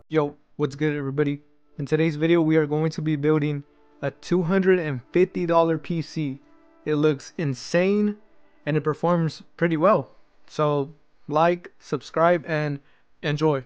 Yo, what's good everybody? In today's video, we are going to be building a $250 PC. It looks insane and it performs pretty well. So like, subscribe, and enjoy.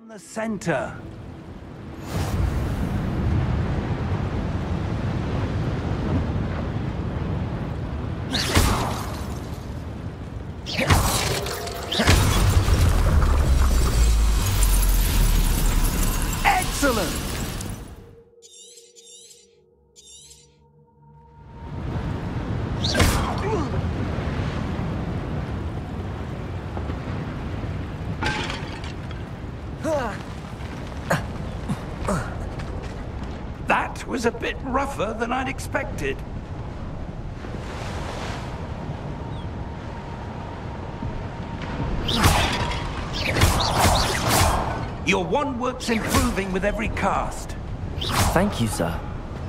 The center. Excellent. That was a bit rougher than I'd expected. Your wand works improving with every cast. Thank you, sir.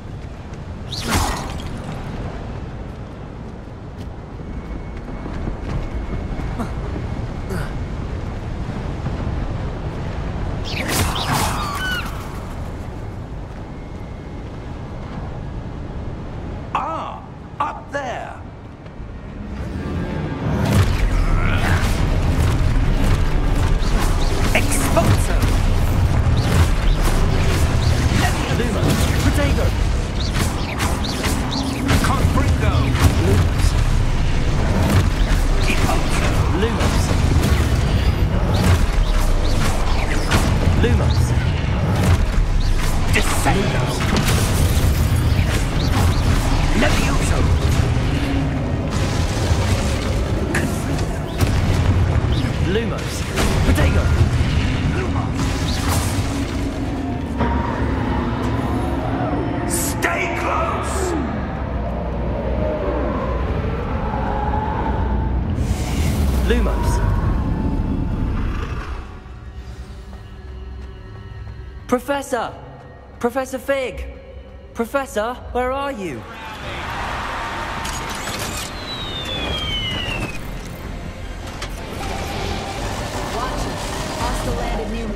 Ah, up there. Expulso. Luma, Protego. Confringo. Lumos. Expulso. Lumos. Lumos. Descendo. Levioso. Lumos. Protego. Stay close. Lumos. Professor! Professor Fig! Professor, where are you? Watcher, hostile landed near me.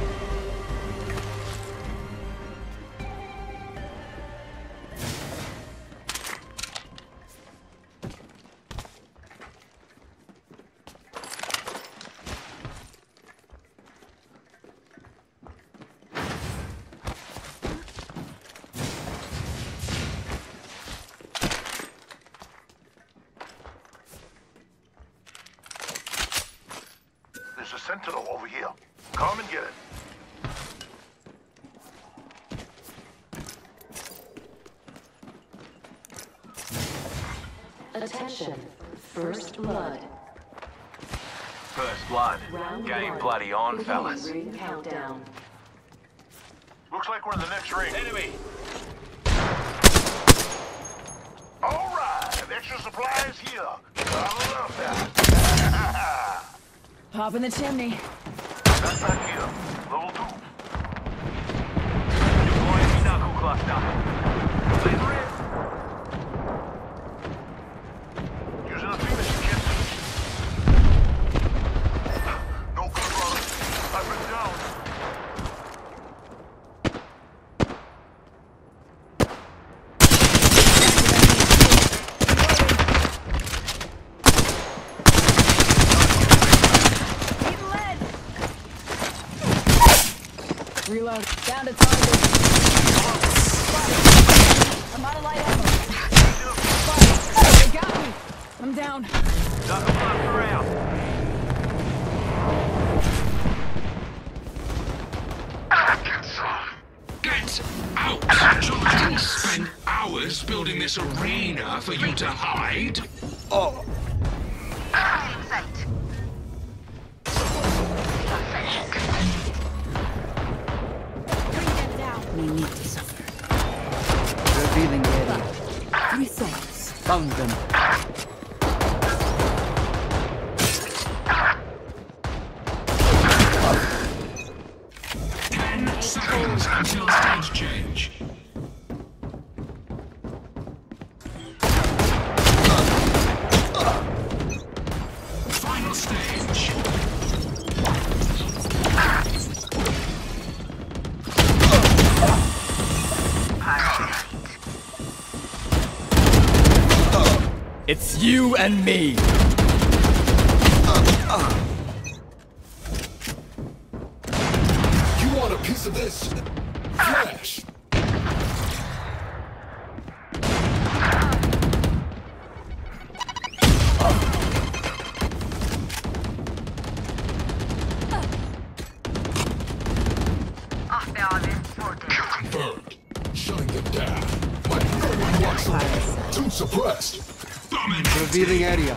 There's a sentinel over here. Come and get it. Attention, first blood. First blood. Round Game one. bloody on, Beginning fellas. ring countdown. Looks like we're in the next ring. Enemy! All right, extra supplies here. I love that. Hop in the chimney. That's back here. Level 2. Deploying knuckle cluster. Deliver it. Using a Phoenix kit. No good, brother. I've been down. Reload. Down to target. I'm out of light ammo. Fire. They got me. I'm down. Knuckle cluster out. Get out! So I didn't spend hours building this arena for you to hide. We need to suffer. Revealing area. Results. Found them. Seconds until stage change. Final stage. It's you and me. You piece of this. Flash. Confirmed. Shutting them down. My third one walks away. Two suppressed. Revealing area.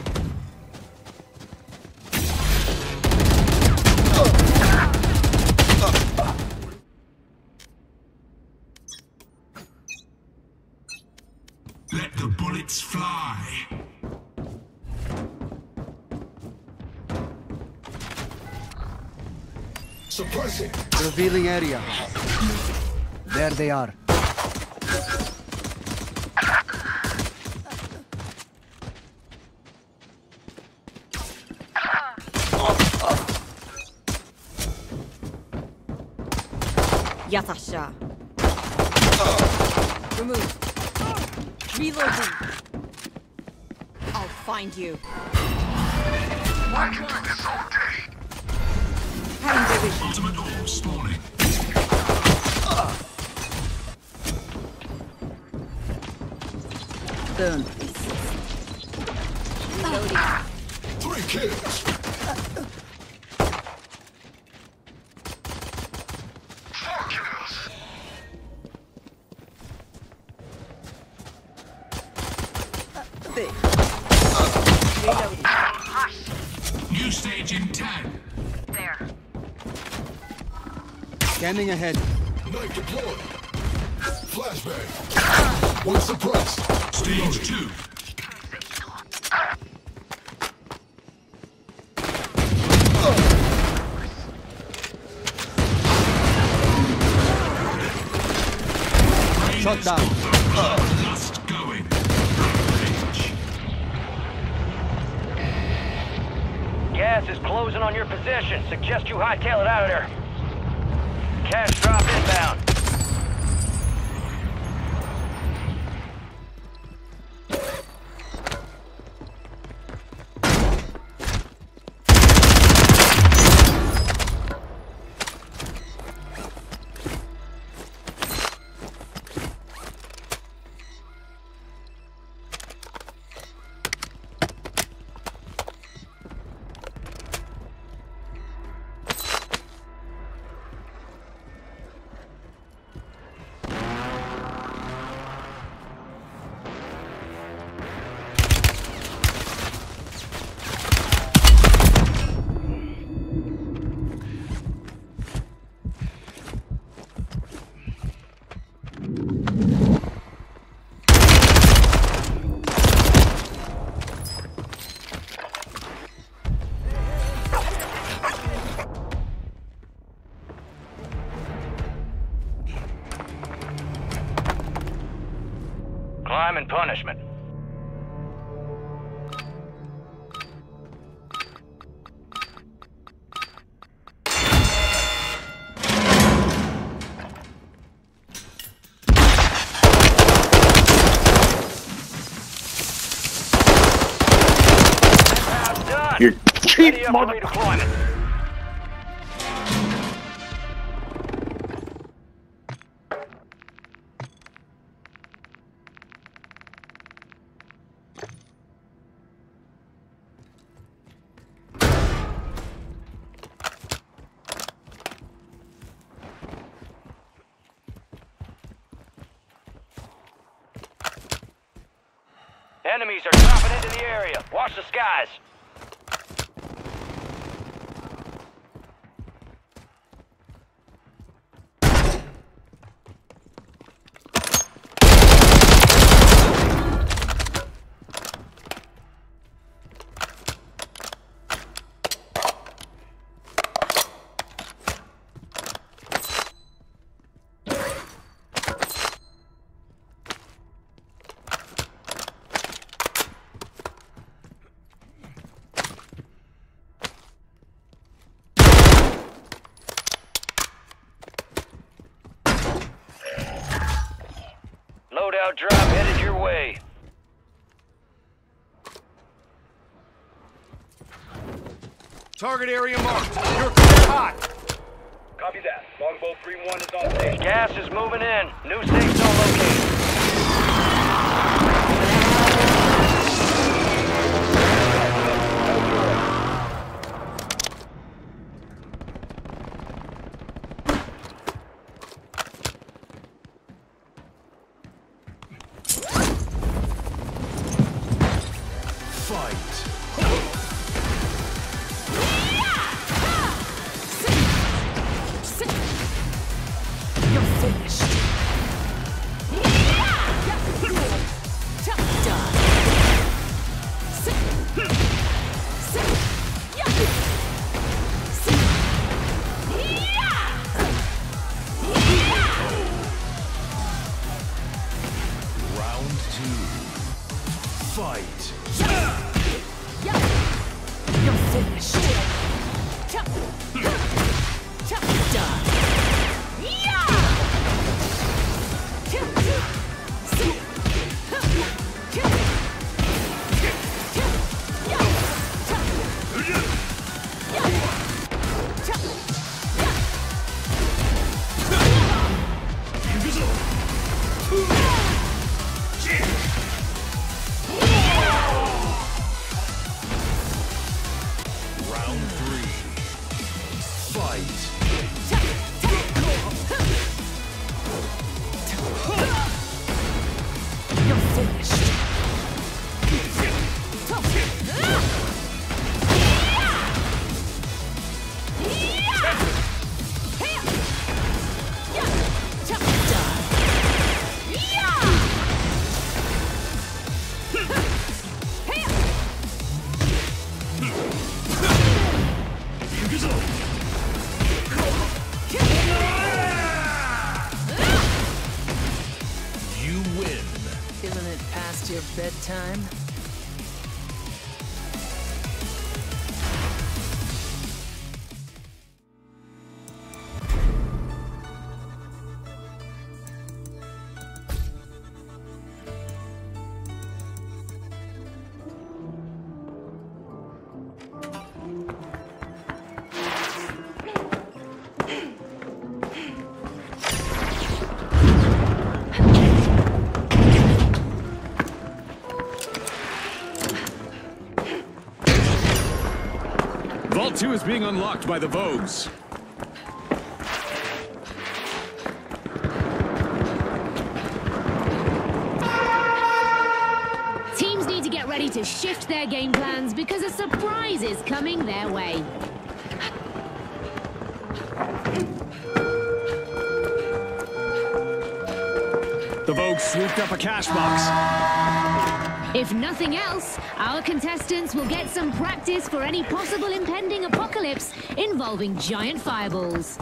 Let the bullets fly. Suppressing. Revealing area. There they are. Yatasha. Remove. Reloading. I'll find you. I can do this all day. Having division. Ultimate orb spawning. Turn. Reloading. 3 kills. 4 kills. Reloading. New stage in 10. Scanning ahead. Knife deployed. Flashbang. One suppressed. Stage 2. Shot down. Lust going. Rage. Gas is closing on your position. Suggest you hightail it out of there. Cash drop inbound. Crime and punishment. You cheap Ready up for mother... redeployment. Enemies are dropping into the area. Watch the skies. Loadout drop headed your way. Target area marked. You're clear hot. Copy that. Longbow 3-1 is on station. Gas is moving in. New safe zone located. Isn't it past your bedtime? Vault 2 is being unlocked by the Vogues. Teams need to get ready to shift their game plans because a surprise is coming their way. The Vogues swooped up a cash box. If nothing else, our contestants will get some practice for any possible impending apocalypse involving giant fireballs.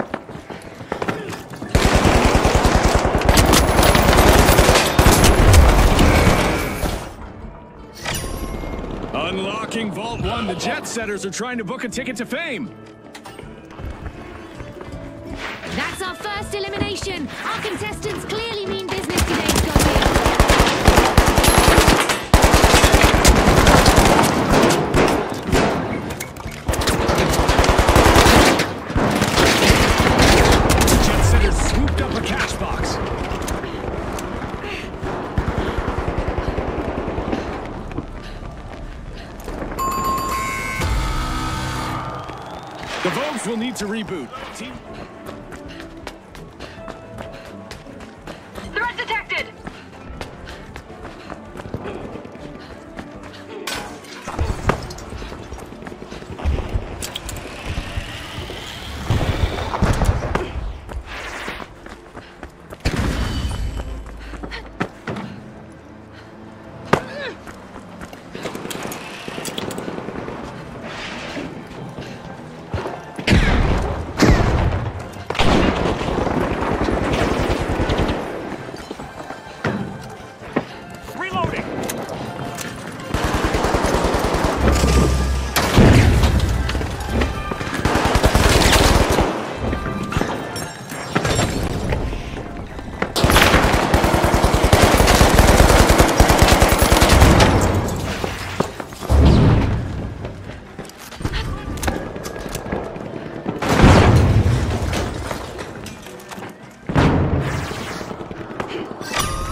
Unlocking Vault 1, the Jet Setters are trying to book a ticket to fame. That's our first elimination. Our contestants clearly mean business today, Scotty. Jet Setters swooped up a cash box. The Vogues will need to reboot. Team Threat detected!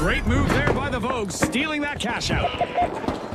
Great move there by the Vogue, stealing that cash out.